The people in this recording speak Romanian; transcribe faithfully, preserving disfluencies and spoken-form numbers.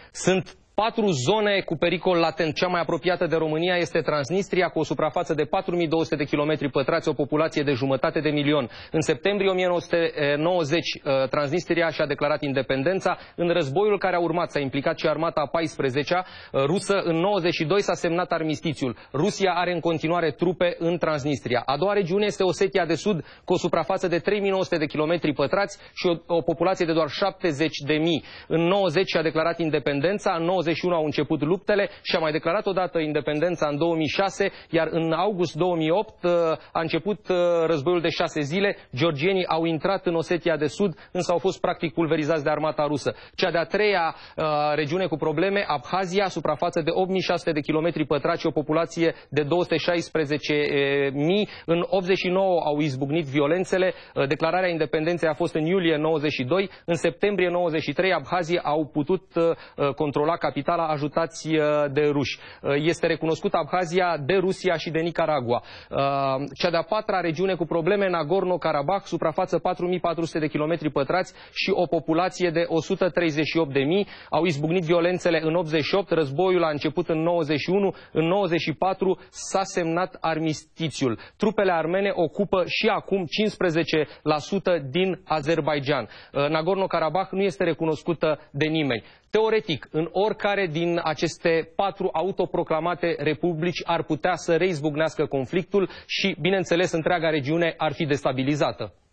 Sunt patru zone cu pericol latent. Cea mai apropiată de România este Transnistria, cu o suprafață de patru mii două sute de kilometri pătrați, o populație de jumătate de milion. În septembrie o mie nouă sute nouăzeci, Transnistria și-a declarat independența. În războiul care a urmat s-a implicat și armata a paisprezecea rusă. În nouăzeci și doi s-a semnat armistițiul. Rusia are în continuare trupe în Transnistria. A doua regiune este Osetia de Sud, cu o suprafață de trei mii nouă sute de kilometri pătrați și o, o populație de doar șaptezeci de mii. În nouăzeci și-a declarat independența, în nouăzeci și unu au început luptele și a mai declarat odată independența în două mii șase, iar în august două mii opt a început războiul de șase zile. Georgienii au intrat în Osetia de Sud, însă au fost practic pulverizați de armata rusă. Cea de-a treia uh, regiune cu probleme, Abhazia, suprafață de opt mii șase sute de kilometri pătrați și o populație de două sute șaisprezece mii. În optzeci și nouă au izbucnit violențele. Declararea independenței a fost în iulie nouăzeci și doi. În septembrie nouăzeci și trei, Abhazia au putut uh, controla capitala, ajutați de ruși. Este recunoscută Abhazia de Rusia și de Nicaragua. Cea de-a patra regiune cu probleme, Nagorno-Karabakh, suprafață patru mii patru sute de kilometri pătrați și o populație de o sută treizeci și opt de mii. Au izbucnit violențele în optzeci și opt, războiul a început în nouăzeci și unu, în nouăzeci și patru s-a semnat armistițiul. Trupele armene ocupă și acum cincisprezece la sută din Azerbaidjan. Nagorno-Karabakh nu este recunoscută de nimeni. Teoretic, în oricare din aceste patru autoproclamate republici ar putea să reizbucnească conflictul și, bineînțeles, întreaga regiune ar fi destabilizată.